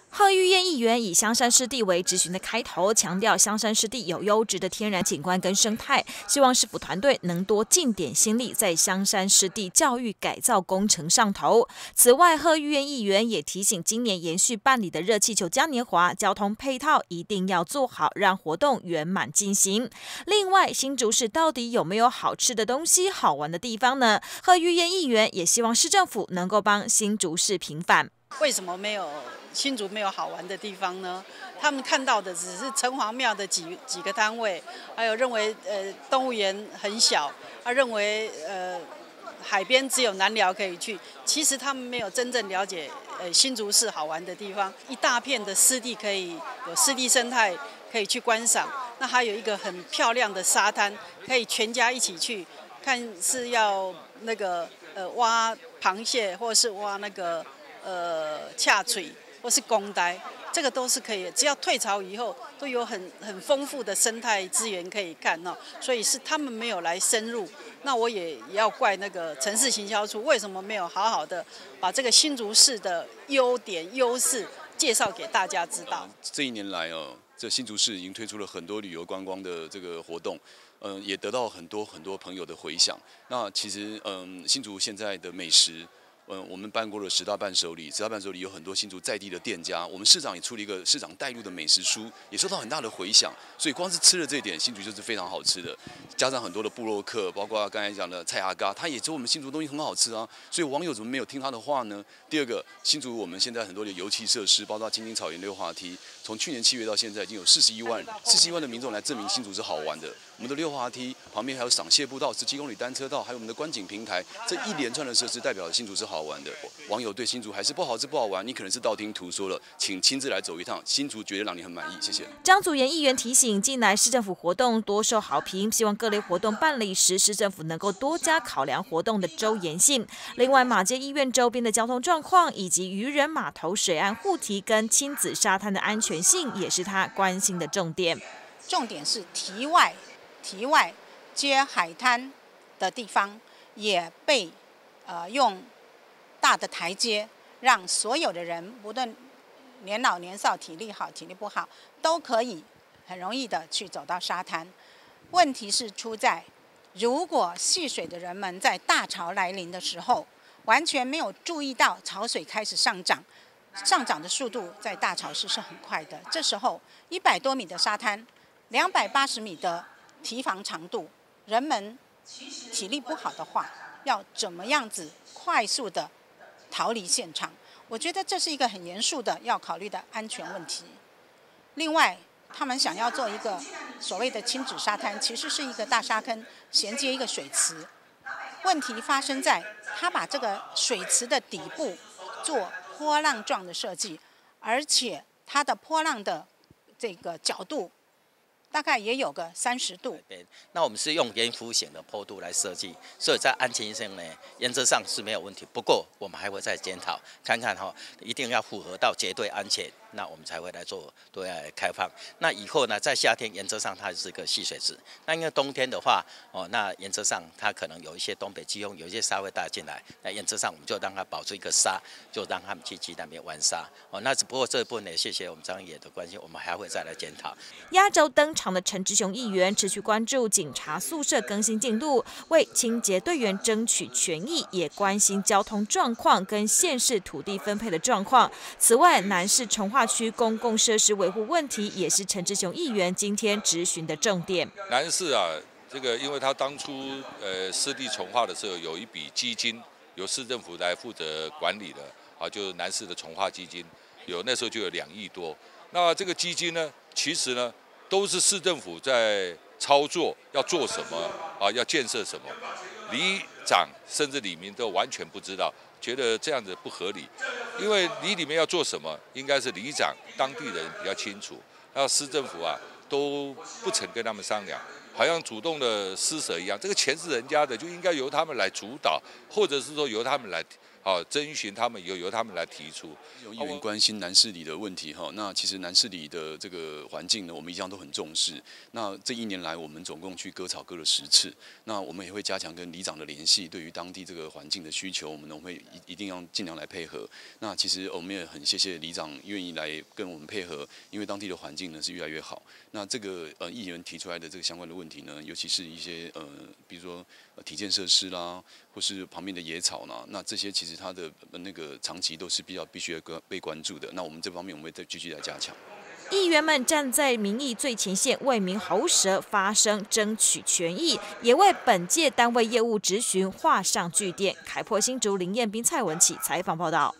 贺玉燕议员以香山湿地为质询的开头，强调香山湿地有优质的天然景观跟生态，希望市府团队能多尽点心力在香山湿地教育改造工程上头。此外，贺玉燕议员也提醒，今年延续办理的热气球嘉年华，交通配套一定要做好，让活动圆满进行。另外，新竹市到底有没有好吃的东西、好玩的地方呢？贺玉燕议员也希望市政府能够帮新竹市平反。 为什么新竹没有好玩的地方呢？他们看到的只是城隍庙的几个摊位，还有认为动物园很小，认为海边只有南寮可以去。其实他们没有真正了解新竹市好玩的地方，一大片的湿地可以有湿地生态可以去观赏。那还有一个很漂亮的沙滩，可以全家一起去看，是要那个挖螃蟹，或是挖那个恰水，或是公呆，这个都是可以，只要退潮以后，都有很丰富的生态资源可以看哦。所以是他们没有来深入，那我也要怪那个城市行销处为什么没有好好的把这个新竹市的优点优势介绍给大家知道。 这一年来这新竹市已经推出了很多旅游观光的这个活动，也得到很多朋友的回响。那其实新竹现在的美食。我们办过了10大伴手礼，10大伴手礼有很多新竹在地的店家，我们市长也出了一个市长带路的美食书，也受到很大的回响。所以光是吃了这一点，新竹就是非常好吃的。加上很多的部落客，包括刚才讲的蔡阿嘎，他也说我们新竹东西很好吃啊。所以网友怎么没有听他的话呢？第二个，新竹我们现在很多的油气设施，包括青青草原溜滑梯，从去年7月到现在已经有41万的民众来证明新竹是好玩的。我们的溜滑梯旁边还有赏蟹步道、17公里单车道，还有我们的观景平台，这一连串的设施代表新竹是好玩的。网友对新竹还是不好吃不好玩，你可能是道听途说了，请亲自来走一趟，新竹绝对让你很满意。谢谢。 张祖元议员提醒，近来市政府活动多受好评，希望各类活动办理时，市政府能够多加考量活动的周延性。另外，马街医院周边的交通状况，以及渔人码头水岸护堤跟亲子沙滩的安全性，也是他关心的重点。 重点是堤外接海滩的地方也被用大的台阶，让所有的人，不论年老年少、体力好、体力不好，都可以很容易的去走到沙滩。问题是出在，如果戏水的人们在大潮来临的时候，完全没有注意到潮水开始上涨的速度在大潮是很快的。这时候100多米的沙滩，280米的堤防长度，人们体力不好的话，要怎么样子快速的逃离现场？我觉得这是一个很严肃的要考虑的安全问题。另外，他们想要做一个所谓的亲子沙滩，其实是一个大沙坑衔接一个水池。问题发生在他把这个水池的底部做波浪状的设计，而且它的波浪的这个角度大概也有个30度。 那我们是用沿弧形的坡度来设计，所以在安全性呢，原则上是没有问题。不过我们还会再检讨，看看一定要符合到绝对安全，那我们才会来做对外开放。那以后呢，在夏天原则上它是个戏水池，那因为冬天的话，那原则上它可能有一些东北季风，有一些沙会带进来，那原则上我们就让它保持一个沙，就让他们去那边玩沙。那只不过这部分呢，谢谢我们张议员的关心，我们还会再来检讨。 压轴登场的陈志雄议员持续关注警察宿舍更新进度，为清洁队员争取权益，也关心交通状况跟县市土地分配的状况。此外，南市重划区公共设施维护问题也是陈志雄议员今天质询的重点。 南市啊，这个因为他当初湿地重划的时候有一笔基金由市政府来负责管理的啊，就是南市的重划基金，那时候就有2亿多。那这个基金呢，其实呢都是市政府在操作，要做什么啊，要建设什么，里长甚至里民都完全不知道，觉得这样子不合理。因为里面要做什么，应该是里长当地人比较清楚，然后市政府啊都不曾跟他们商量，好像主动的施舍一样。这个钱是人家的，就应该由他们来主导，或者是说由他们来好，征询他们由他们来提出。 有议员关心南势里的问题哈，那其实南势里的这个环境呢，我们一向都很重视。那这1年来，我们总共去割草割了10次。那我们也会加强跟里长的联系，对于当地这个环境的需求，我们会一定要尽量来配合。那其实我们也很谢谢里长愿意来跟我们配合，因为当地的环境呢是越来越好。那这个议员提出来的这个相关的问题呢，尤其是一些比如说体健设施啦，或是旁边的野草啦，那这些其实它的那个长期都是必须要被关注的。那我们这方面我们会再继续来加强。 议员们站在民意最前线，为民喉舌发声，争取权益，也为本届单位业务质询画上句点。凯擘新竹林彦斌、蔡文启采访报道。